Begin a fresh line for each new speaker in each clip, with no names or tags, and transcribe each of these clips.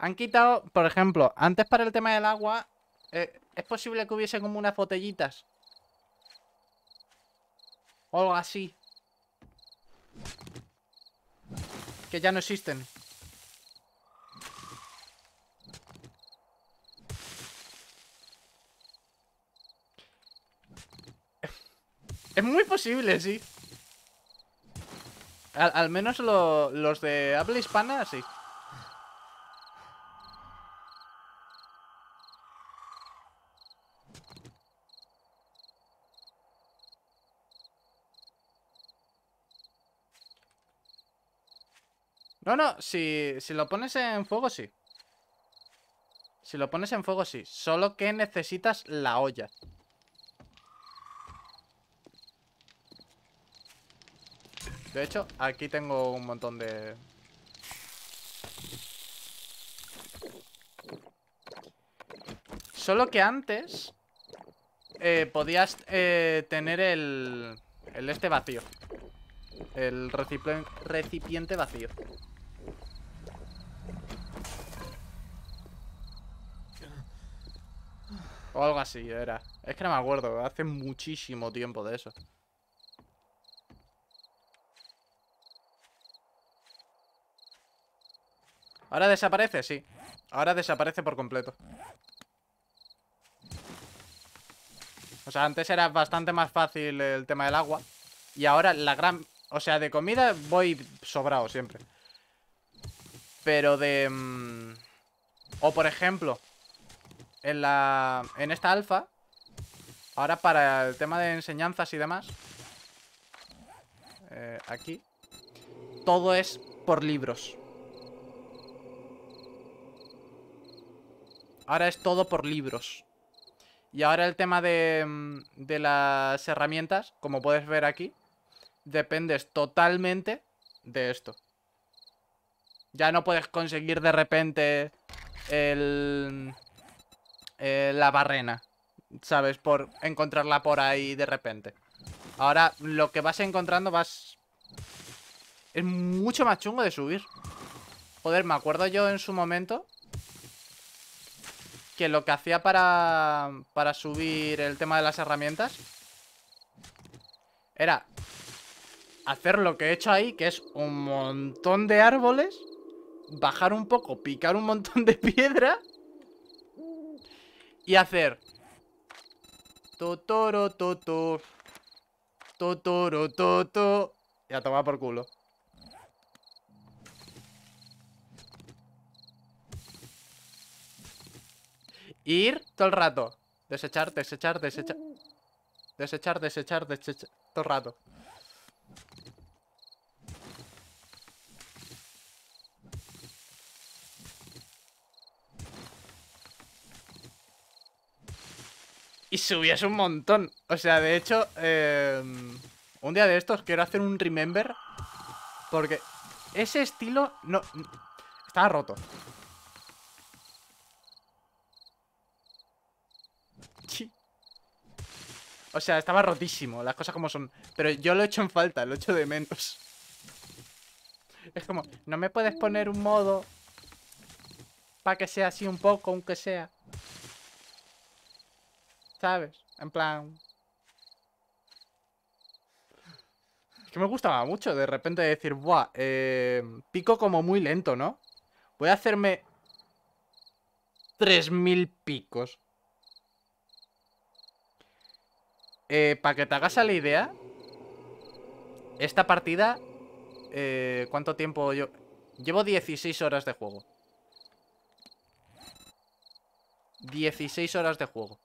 Han quitado, por ejemplo, antes para el tema del agua, es posible que hubiese como unas botellitas. O algo así. Que ya no existen. Es muy posible, sí. Al menos los de habla hispana, sí. No, no, si lo pones en fuego, sí. Si lo pones en fuego, sí. Solo que necesitas la olla. De hecho, aquí tengo un montón de... Solo que antes podías tener el este vacío. El recipiente vacío. O algo así era. Es que no me acuerdo. Hace muchísimo tiempo de eso. ¿Ahora desaparece? Sí. Ahora desaparece por completo. O sea, antes era bastante más fácil el tema del agua. Y ahora la gran... O sea, de comida voy sobrado siempre. Pero de... o por ejemplo, en esta alfa, ahora para el tema de enseñanzas y demás, aquí, todo es por libros. Ahora es todo por libros. Y ahora el tema de las herramientas, como puedes ver aquí, dependes totalmente de esto. Ya no puedes conseguir de repente el, la barrena, ¿sabes? Por encontrarla por ahí de repente. Ahora lo que vas encontrando es mucho más chungo de subir. Joder, me acuerdo yo en su momento que lo que hacía para subir el tema de las herramientas era hacer lo que he hecho ahí, que es un montón de árboles, bajar un poco, picar un montón de piedra y hacer totoro toto, totoro toto, y a tomar por culo. Ir todo el rato. Desechar, desechar, desechar. Desechar, desechar, desechar. Todo el rato. Y subías un montón. O sea, de hecho, un día de estos quiero hacer un remember. Porque ese estilo no... Estaba roto. Sí. O sea, estaba rotísimo, las cosas como son. Pero yo lo he hecho en falta, lo he hecho de menos. Es como, no me puedes poner un modo para que sea así un poco, aunque sea. ¿Sabes? En plan... Es que me gustaba mucho de repente decir, buah, pico como muy lento, ¿no? Voy a hacerme 3000 picos. Para que te hagas a la idea, esta partida, ¿cuánto tiempo yo...? Llevo 16 horas de juego. 16 horas de juego.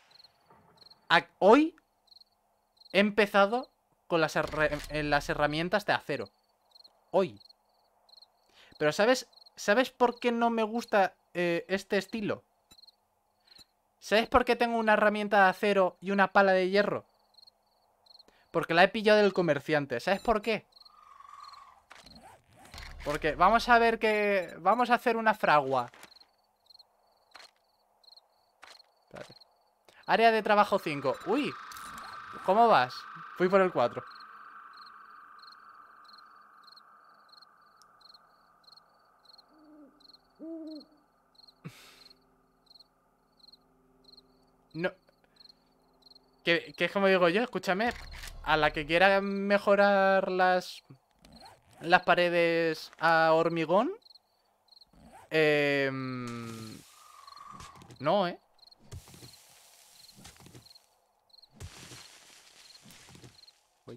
Hoy he empezado con las herramientas de acero. Hoy. Pero ¿sabes por qué no me gusta este estilo? ¿Sabes por qué tengo una herramienta de acero y una pala de hierro? Porque la he pillado del comerciante. ¿Sabes por qué? Porque vamos a ver que... Vamos a hacer una fragua. Espérate. Área de trabajo 5. Uy, ¿cómo vas? Fui por el 4. No. Que es como digo yo, escúchame. A la que quiera mejorar las paredes a hormigón. No, ¿eh? Uy.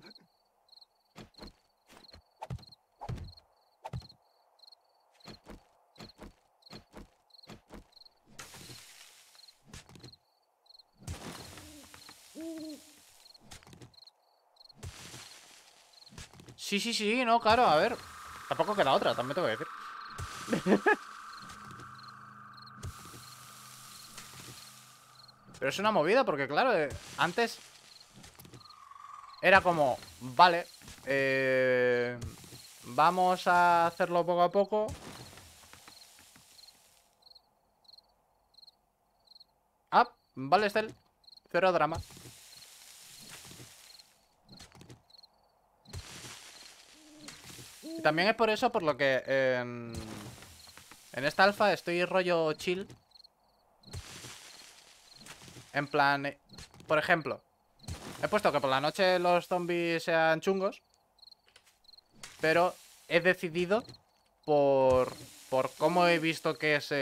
Sí, sí, sí, no, claro, a ver. Tampoco queda otra, también te voy a decir. Pero es una movida porque, claro, antes era como, vale, vamos a hacerlo poco a poco. Ah, vale, Estel. Cero drama. Y también es por eso por lo que en esta alfa estoy rollo chill. En plan, por ejemplo, he puesto que por la noche los zombies sean chungos, pero he decidido por cómo he visto que es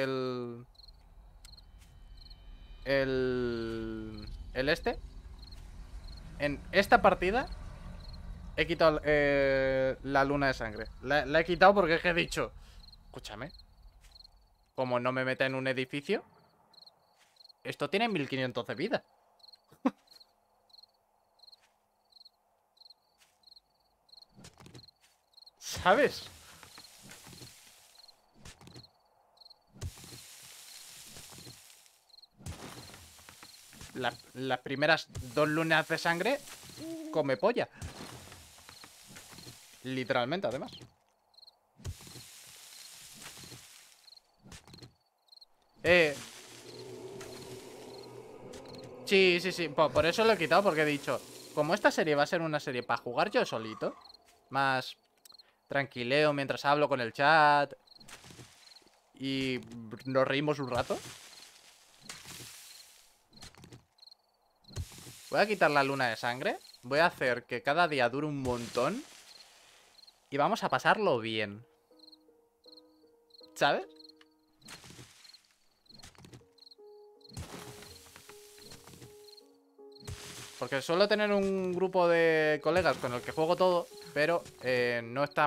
el este. En esta partida he quitado la luna de sangre. La he quitado porque es que he dicho, escúchame, como no me meta en un edificio, esto tiene 1500 de vida. ¿Sabes? Las primeras 2 lunas de sangre come polla. Literalmente, además. Eh, sí, sí, sí. Por eso lo he quitado, porque he dicho, como esta serie va a ser una serie para jugar yo solito, más tranquileo mientras hablo con el chat y nos reímos un rato, voy a quitar la luna de sangre. Voy a hacer que cada día dure un montón y vamos a pasarlo bien. ¿Sabes? Porque suelo tener un grupo de colegas con el que juego todo, pero no están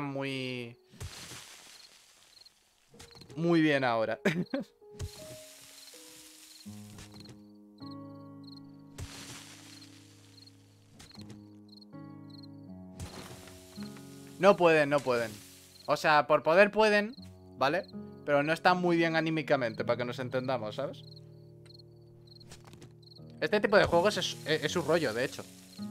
muy bien ahora. No pueden, no pueden. O sea, por poder pueden, ¿vale? Pero no están muy bien anímicamente, para que nos entendamos, ¿sabes? Este tipo de juegos es su rollo, de hecho.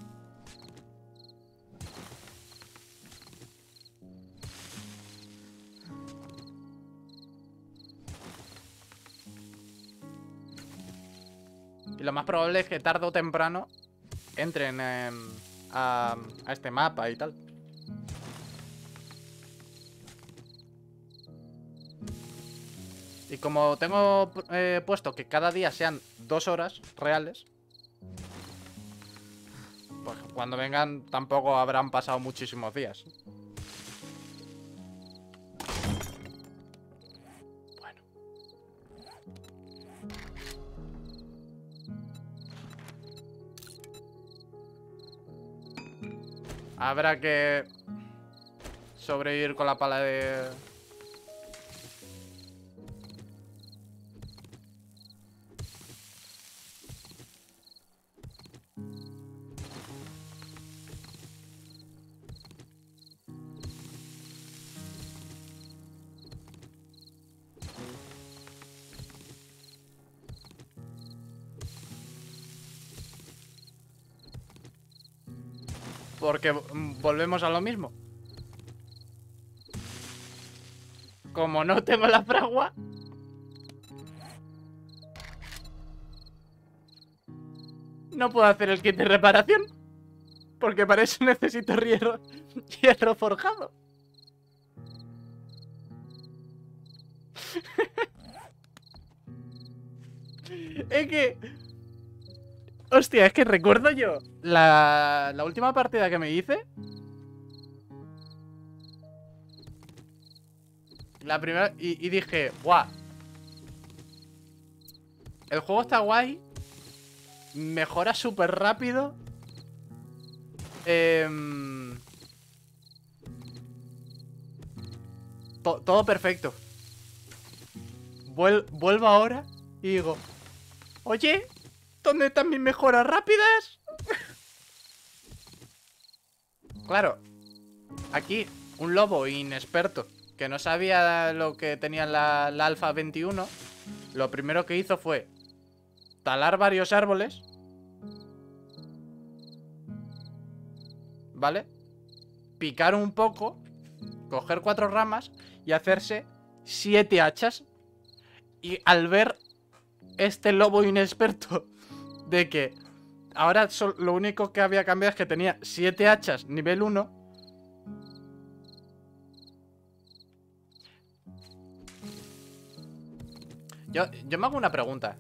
Y lo más probable es que tarde o temprano entren a este mapa y tal. Y como tengo puesto que cada día sean 2 horas reales, pues cuando vengan tampoco habrán pasado muchísimos días. Bueno. Habrá que sobrevivir con la pala de... Porque volvemos a lo mismo. Como no tengo la fragua, no puedo hacer el kit de reparación. Porque para eso necesito hierro forjado. Es que Hostia, es que recuerdo yo la última partida que me hice. La primera. Y dije, guau. El juego está guay. Mejora súper rápido. Todo perfecto. Vuelvo ahora y digo, oye, ¿dónde están mis mejoras rápidas? Claro, aquí un lobo inexperto que no sabía lo que tenía la Alpha 21, lo primero que hizo fue talar varios árboles, ¿vale? Picar un poco, coger 4 ramas y hacerse 7 hachas. Y al ver este lobo inexperto de que ahora lo único que había cambiado es que tenía 7 hachas nivel 1. Yo me hago una pregunta.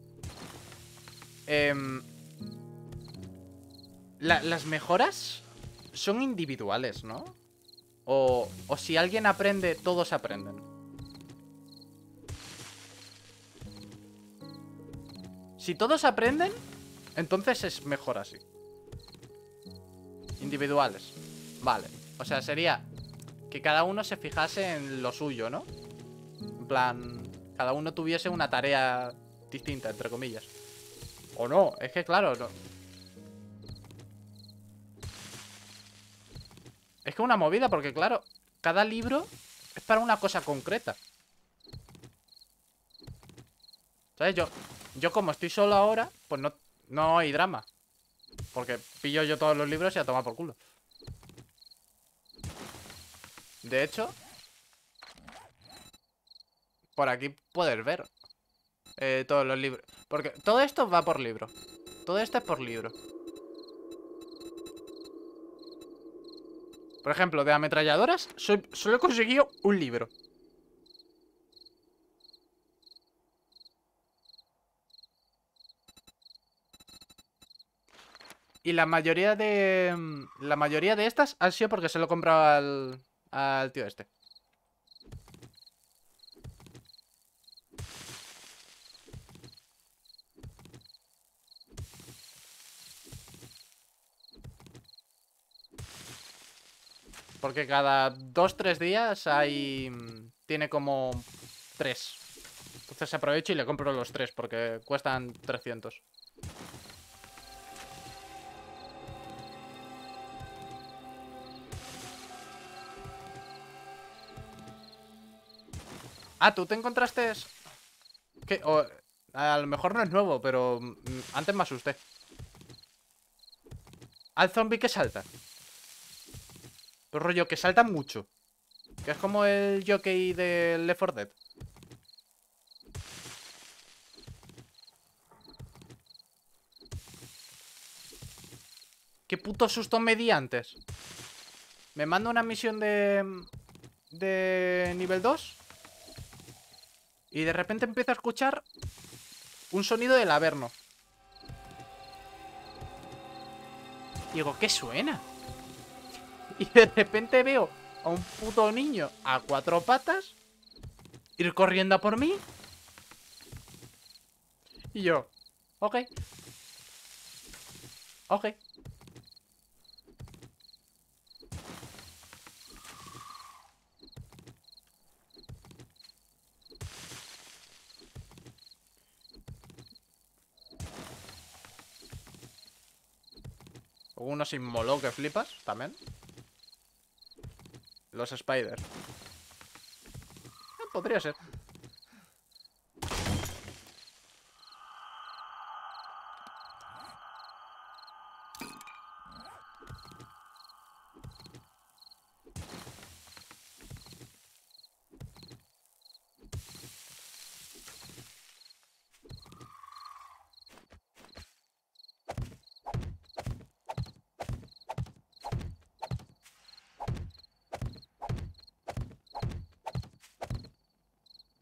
Las mejoras son individuales, ¿no? O si alguien aprende, todos aprenden. Si todos aprenden, entonces es mejor así. Individuales. Vale. O sea, sería que cada uno se fijase en lo suyo, ¿no? En plan, cada uno tuviese una tarea distinta, entre comillas. O no, es que claro, no. Es que una movida, porque claro, cada libro es para una cosa concreta. ¿Sabes? Yo como estoy solo ahora, pues no hay drama. Porque pillo yo todos los libros y a tomar por culo. De hecho, por aquí puedes ver todos los libros. Porque todo esto va por libro. Todo esto es por libro. Por ejemplo, de ametralladoras, solo he conseguido un libro. Y la mayoría de estas han sido porque se lo he comprado al tío este. Porque cada 2-3 días hay... Tiene como 3. Entonces aprovecho y le compro los 3 porque cuestan 300. Ah, ¿tú te encontraste...? Que a lo mejor no es nuevo, pero antes me asusté. Al zombie que salta. Pero rollo, que salta mucho. Que es como el jockey de Left 4 Dead. ¿Qué puto susto me di antes? Me manda una misión de nivel 2 y de repente empiezo a escuchar un sonido del averno. Y digo, ¿qué suena? Y de repente veo a un puto niño a 4 patas ir corriendo a por mí. Y yo, ok. Ok. Uno sin molo que flipas también. Los spiders. Podría ser.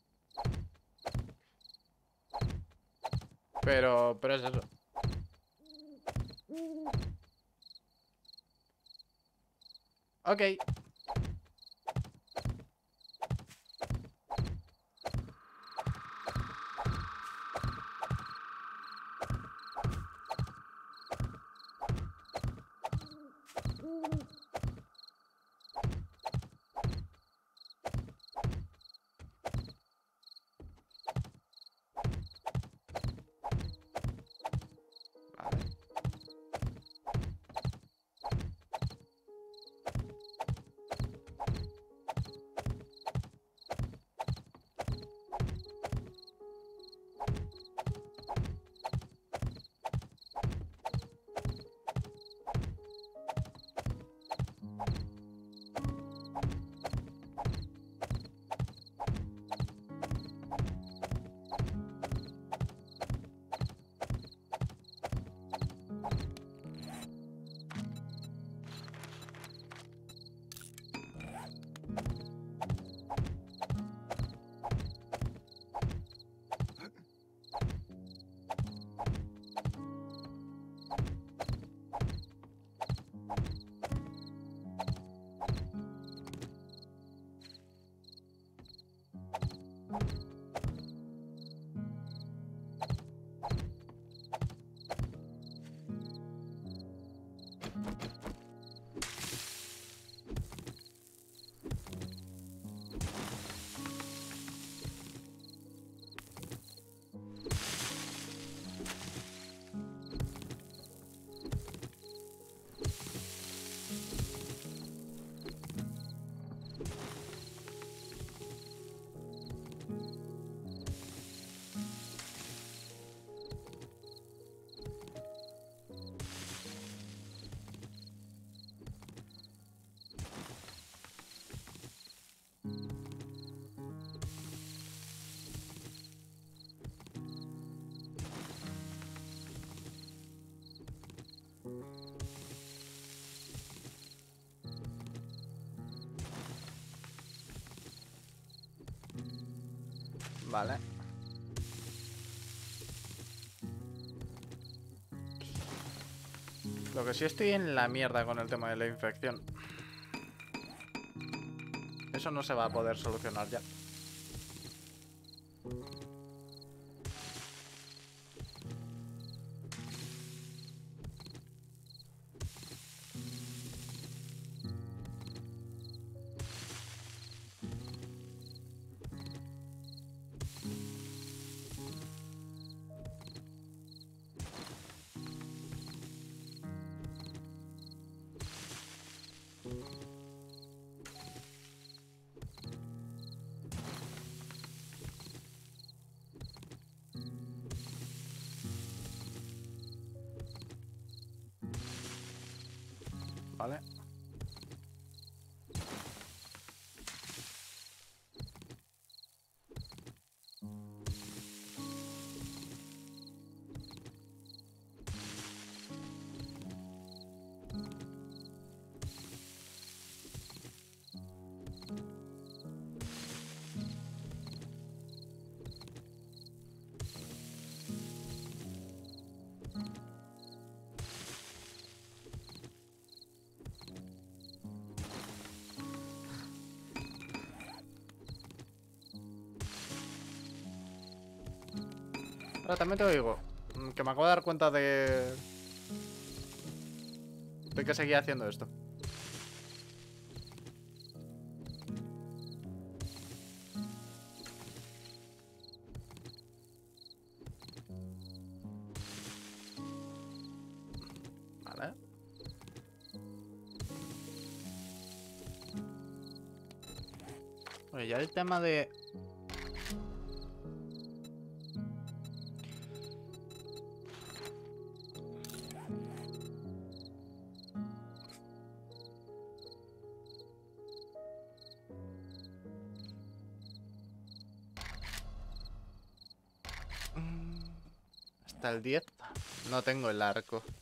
Pero es eso. Ok. Vale. Vale. Lo que sí estoy en la mierda con el tema de la infección. Eso no se va a poder solucionar ya. Vale. Pero también te digo que me acabo de dar cuenta de que seguía haciendo esto. Vale. Oye, ya el tema de... Hasta el 10 no tengo el arco.